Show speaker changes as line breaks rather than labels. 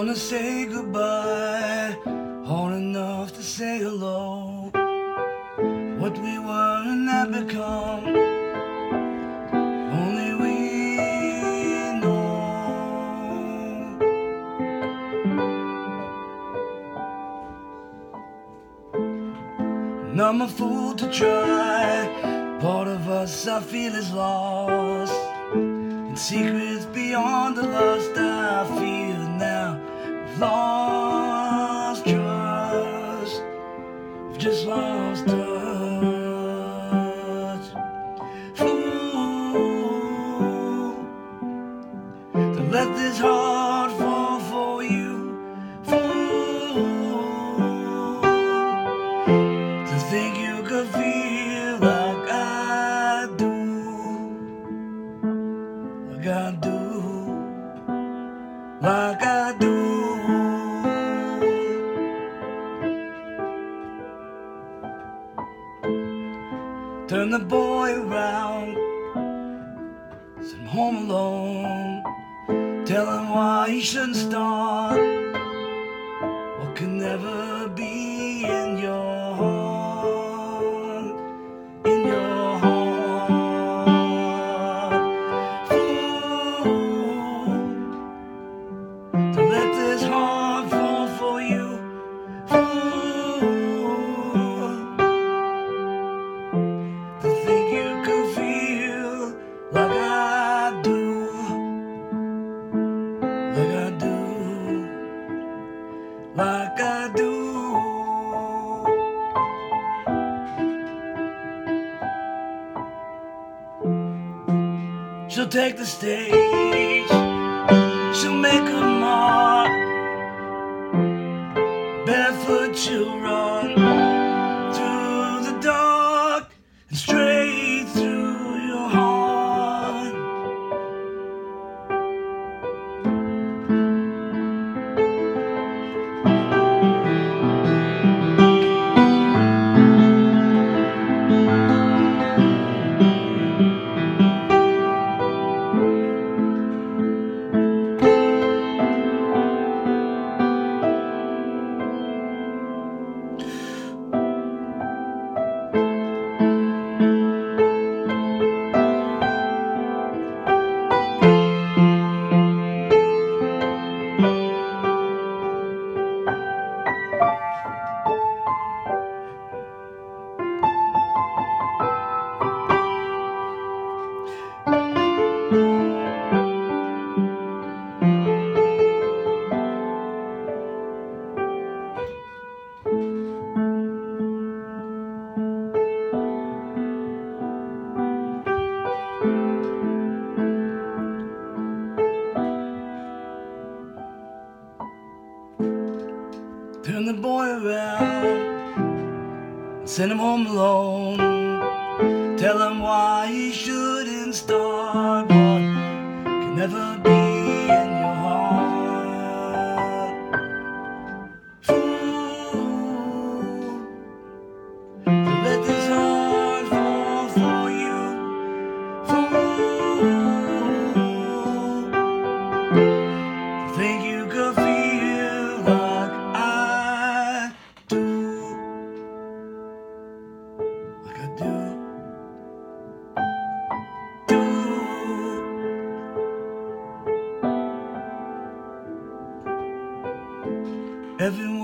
Gonna say goodbye, hard enough to say hello. What we were and have become, only we know. And I'm a fool to try, part of us I feel is lost, and secrets beyond the lust I feel now. We've lost trust, we've just lost touch. Fool to let this heart fall for you. Fool to think you could feel like I do, like I do, like I do. Turn the boy around, send him home alone. Tell him why he shouldn't start what can never be in your heart, in your heart. Fool to let this heart fall for you. Fool to think you could feel like I do, like I do, like I do. She'll take the stage, she'll make a mark, barefoot she'll run through the dark and straight through your heart. Turn the boy around, send him home alone. Tell him why he shouldn't start what can never be in your heart. Fool to let this heart fall for you. Fool to think you could feel like I do, like I do, do. Everyone